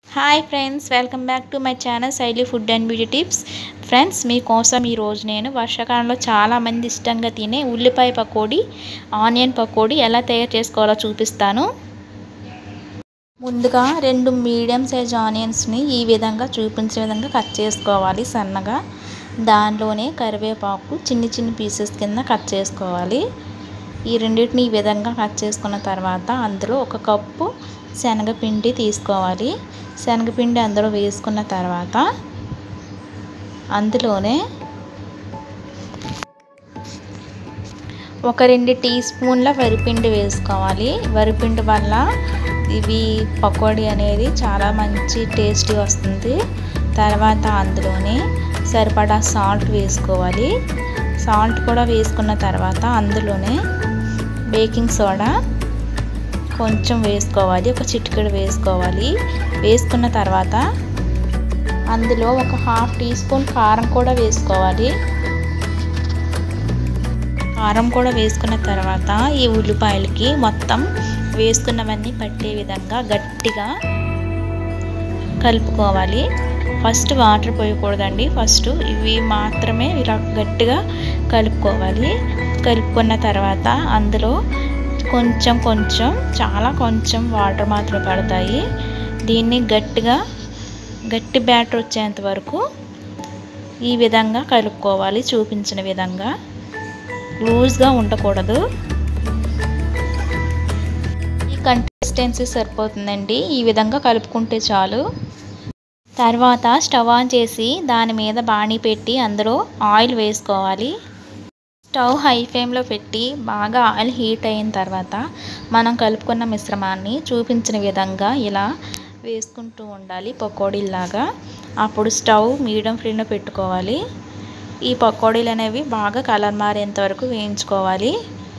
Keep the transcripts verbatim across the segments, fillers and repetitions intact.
Hi friends, welcome back to my channel Shaili food and beauty tips. Friends, మీకోసం ఈరోజు నేను వర్షాకాలంలో చాలామంది ఇష్టంగా తినే ఉల్లిపాయ పకోడీ, ఆనియన్ పకోడీ ఎలా తయారు చేసుకోవాలో చూపిస్తాను. ముందుగా రెండు మీడియం సైజ్ ఆనియన్స్ని ఈ విధంగా చూపించిన విధంగా కట్ చేసుకోవాలి సన్నగా. దానిలోనే కరివేపాకు చిన్ని చిన్ని పీసెస్ కింద కట్ చేసుకోవాలి. ఈ రెండింటిని ఈ విధంగా కట్ చేసుకున్న తర్వాత అందులో ఒక కప్పు శనగపిండి తీసుకోవాలి. శనగపిండి అందులో వేసుకున్న తర్వాత అందులోనే ఒక రెండు టీ స్పూన్ల వరిపిండి వేసుకోవాలి. వరిపిండి వల్ల ఇవి పకోడీ అనేది చాలా మంచి టేస్టీ వస్తుంది. తర్వాత అందులోనే సరిపడా సాల్ట్ వేసుకోవాలి. సాల్ట్ కూడా వేసుకున్న తర్వాత అందులోనే బేకింగ్ సోడా కొంచెం వేసుకోవాలి, ఒక చిటికెడు వేసుకోవాలి. వేసుకున్న తర్వాత అందులో ఒక హాఫ్ టీ స్పూన్ కారం కూడా వేసుకోవాలి. కారం కూడా వేసుకున్న తర్వాత ఈ ఉల్లిపాయలకి మొత్తం వేసుకున్నవన్నీ పట్టే విధంగా గట్టిగా కలుపుకోవాలి. ఫస్ట్ వాటర్ పోయకూడదండి, ఫస్ట్ ఇవి మాత్రమే ఇలా గట్టిగా కలుపుకోవాలి. కలుపుకున్న తర్వాత అందులో కొంచెం కొంచెం చాలా కొంచెం వాటర్ మాత్రం పడతాయి. దీన్ని గట్టిగా గట్టి బ్యాటర్ వచ్చేంత వరకు ఈ విధంగా కలుపుకోవాలి. చూపించిన విధంగా లూజ్గా ఉండకూడదు. ఈ కన్సిస్టెన్సీ సరిపోతుందండి. ఈ విధంగా కలుపుకుంటే చాలు. తర్వాత స్టవ్ ఆన్ చేసి దాని మీద బాణీ పెట్టి అందులో ఆయిల్ వేసుకోవాలి. స్టవ్ హై ఫ్లేమ్లో పెట్టి బాగా ఆయిల్ హీట్ అయిన తర్వాత మనం కలుపుకున్న మిశ్రమాన్ని చూపించిన విధంగా ఇలా వేసుకుంటూ ఉండాలి పకోడీలాగా. అప్పుడు స్టవ్ మీడియం ఫ్లేమ్లో పెట్టుకోవాలి. ఈ పకోడీలు అనేవి బాగా కలర్ మారేంత వరకు వేయించుకోవాలి.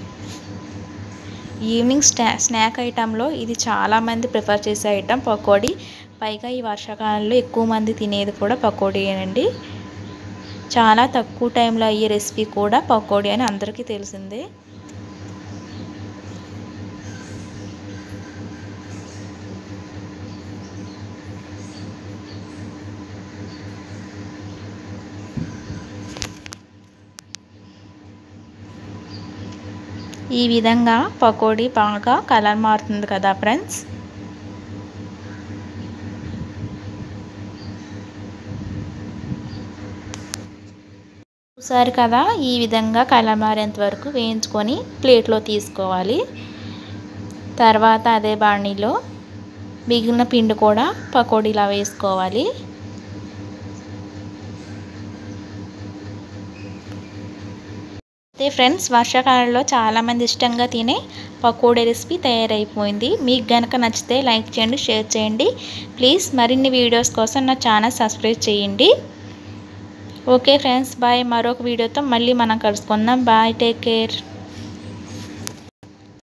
ఈవినింగ్ స్నా స్నాక్ ఐటెంలో ఇది చాలామంది ప్రిఫర్ చేసే ఐటెం పకోడీ. పైగా ఈ వర్షాకాలంలో ఎక్కువ మంది తినేది కూడా పకోడీయేనండి. చాలా తక్కువ టైంలో అయ్యే రెసిపీ కూడా పకోడీ అని అందరికీ తెలిసిందే. ఈ విధంగా పకోడీ బాగా కలర్ మారుతుంది కదా ఫ్రెండ్స్. చూసారు కదా, ఈ విధంగా కలర్ మారేంత వరకు వేయించుకొని ప్లేట్లో తీసుకోవాలి. తర్వాత అదే బాణీలో మిగిలిన పిండి కూడా పకోడీలా వేసుకోవాలి. అయితే ఫ్రెండ్స్, వర్షాకాలంలో చాలామంది ఇష్టంగా తినే పకోడీ రెసిపీ తయారైపోయింది. మీకు గనక నచ్చితే లైక్ చేయండి, షేర్ చేయండి. ప్లీజ్ మరిన్ని వీడియోస్ కోసం నా ఛానల్ సబ్స్క్రైబ్ చేయండి. Okay friends, bye. మరొక వీడియోతో మళ్ళీ మనం కలుసుకుందాం. Bye, take care.